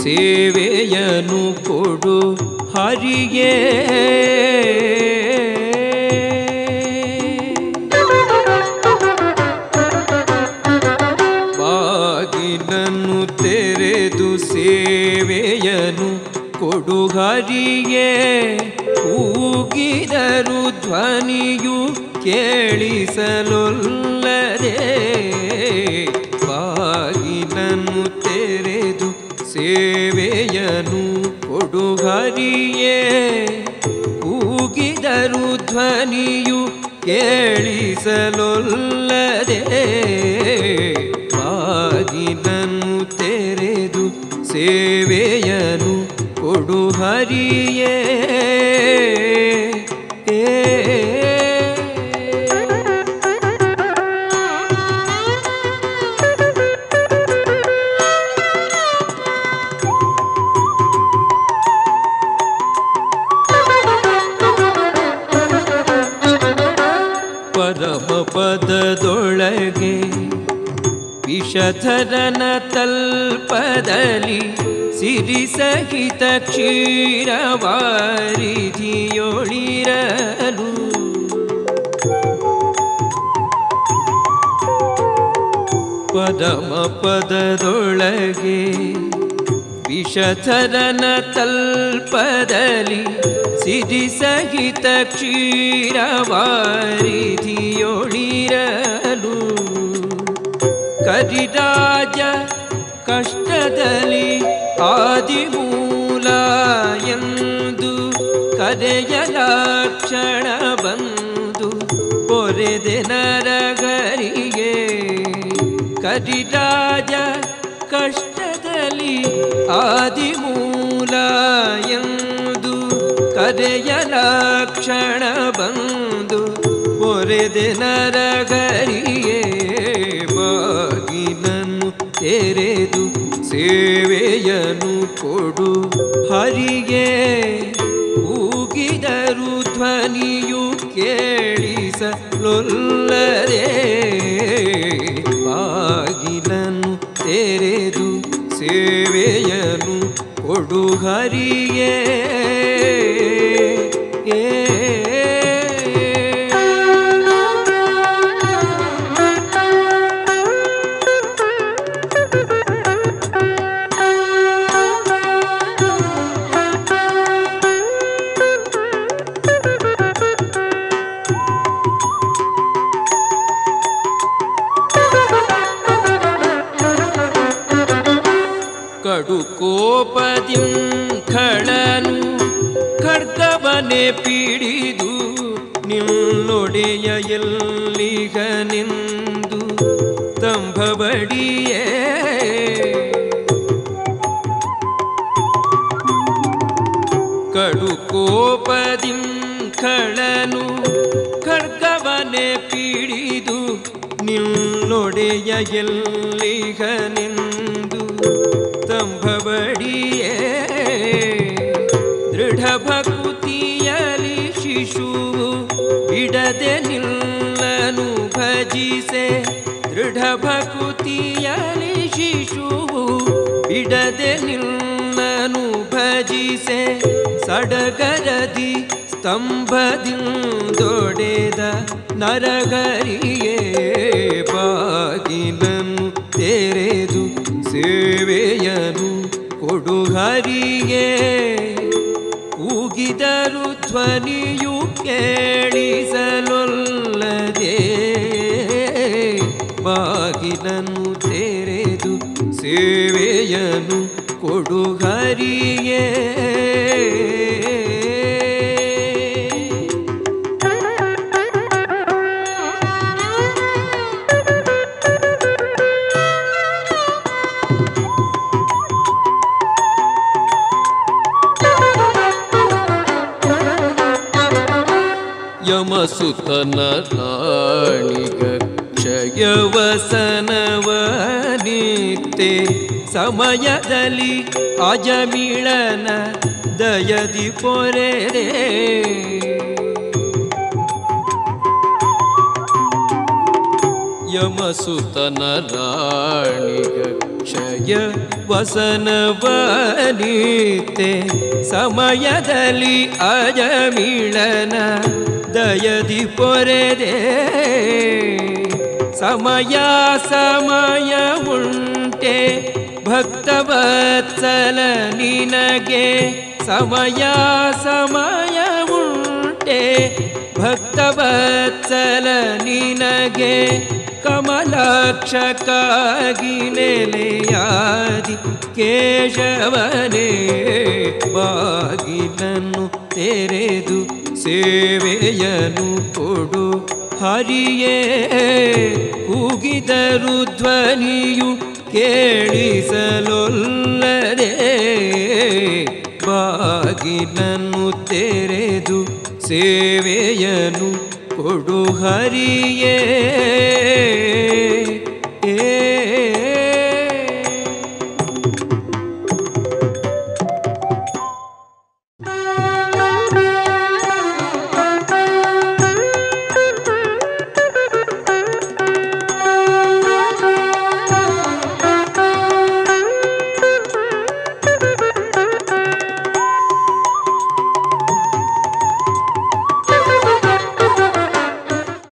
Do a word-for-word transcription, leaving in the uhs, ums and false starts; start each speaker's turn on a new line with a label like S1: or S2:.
S1: ಸೇವೆಯನು ಕೊಡು ಹರಿಗೆ. ಬಾಗಿಲನ್ನು ತೆರೆದು ಸೇವೆಯನು ಕೊಡು ಹರಿಗೆ. ಕೂಗಿದರು ಧ್ವನಿಯು ಕೇಳಿಸಲೊಲ್ಲದೆ. ಬಾಗಿಲನ್ನು ತೆರೆದು ಸೇವೆಯನು ಕೊಡು ಹರಿಯೇ. ಕೂಗಿದರು ಧ್ವನಿಯು ಕೇಳಿಸಲೊಲ್ಲದೆ. ಬಾಗಿಲನ್ನು ತೆರೆದು ಸೇವೆಯನು ಕೊಡು ಹರಿಯೇ. ಪರಮ ಪದದೊಳಗೆ ವಿಷಧರನ ತಲ್ಪದಲ್ಲಿ ಸಿರಿ ಸಹಿತ ಕ್ಷೀರವಾರಿಧಿಯೊಳಿರಲು. ಪರಮ ಪದದೊಳಗೆ ವಿಷಧರನ ತಲ್ಪದಲ್ಲಿ ಸಿರಿ ಸಹಿತ ಕ್ಷೀರವಾರಿಧಿಯೊಳಿರಲು. ಕರಿರಾಜ ಕಷ್ಟದಲ್ಲಿ ಆದಿಮೂಲ ಎಂದು ಕರೆಯಲಾಕ್ಷಣ ಬಂದು ಪೊರೆದೆ ನರಗರಿಗೆ. ಕರಿರಾಜ ಕಷ್ಟದಲ್ಲಿ ಆದಿಮೂಲ ಎಂದು ಕರೆಯಲಾಕ್ಷಣ ಬಂದು ಪೊರೆದೆ ನರಗರಿಗೆ. ಬಾಗಿಲನ್ನು ತೆರೆದು ಸೇವೆಯನು ಕೊಡು ಹರಿಗೆ. ಕೂಗಿದರು ಧ್ವನಿಯು ಕೇಳಿಸಲೊಲ್ಲದೆ. ಬಾಗಿಲನ್ನು ತೆರೆದು ಸೇವೆಯನು ಕೊಡು ಹರಿಗೆ. ಕಡು ಕೋಪದಿಂ ಖಳನು ಖಡ್ಗವನೆ ಪಿಡಿದು ನಿನ್ನೊಡೆಯ ಎಲ್ಲಿಗ ನಿಂದು ತಂಭವಡಿಯೇ. ಕಡು ಕೋಪದಿಂ ಖಳನು ಖಡ್ಗವನೆ ಪಿಡಿದು ನಿನ್ನೊಡೆಯ ಎಲ್ಲಿಗ ನಿಂದು ತಂಭವಡಿಯೇ. ದೃಢ ಭಕುತಿಯಲಿ ಶಿಶುವು ಬಿಡದೆ ನಿಲ್ಲನು ಭಜಿಸೆ. ದೃಢ ಭಕುತಿಯಲಿ ಶಿಶುವು ಬಿಡದೆ ನಿಲ್ಲನು ಭಜಿಸೆ. ಸಡಗರದಿ ಸ್ತಂಭದಿಂದೊಡೆದ ನರಗರಿಯೇ. ಬಾಗಿಲನ್ನು ತೆರೆದು ಸೇವೆಯನು ಕೊಡು ಹರಿಗೆ. ಕೂಗಿದರು ಧ್ವನಿಯು ಕೇಳಿಸಲೊಲ್ಲದೆ. ಬಾಗಿಲನ್ನು ತೆರೆದು ಸೇವೆಯನು ಕೊಡು ಹರಿಗೆ. ಯಮಸುತನ ರಾಣಿಗ ಕ್ಷಯವಸನವನಿತ್ತೆ. ಸಮಯದಲ್ಲಿ ಅಜಮಿಳನ ದಯದಿ ಪೊರೆದೆ. ಯಮಸುತನ ರಾಣಿಗ ಕ್ಷಯ ವಸನವನಿತೆ ಸಮಯದಲ್ಲಿ ಅಜಮಿಳನ ದಯದಿ ಪೊರೆದೆ ಸಮಯ ಸಮಯ ಉಂಟೆ ಭಕ್ತವತ್ಸಲ ನಿನಗೆ ಸಮಯ ಸಮಯ ಉಂಟೆ ಭಕ್ತವತ್ಸಲ ನಿನಗೆ ಕಮಲಾಕ್ಷಕ್ಕಾಗಿ ನೆಲೆಯಾದಿ ಕೇಶವನೇ ಬಾಗಿಲನ್ನು ತೆರೆದು ಸೇವೆಯನು ಕೊಡು ಹರಿಯೇ ಕೂಗಿದರು ಧ್ವನಿಯು ಕೇಳಿಸಲೊಲ್ಲದೆ ಬಾಗಿಲನ್ನು ತೆರೆದು ಸೇವೆಯನು ಕೊಡು ಹರಿಯೇ.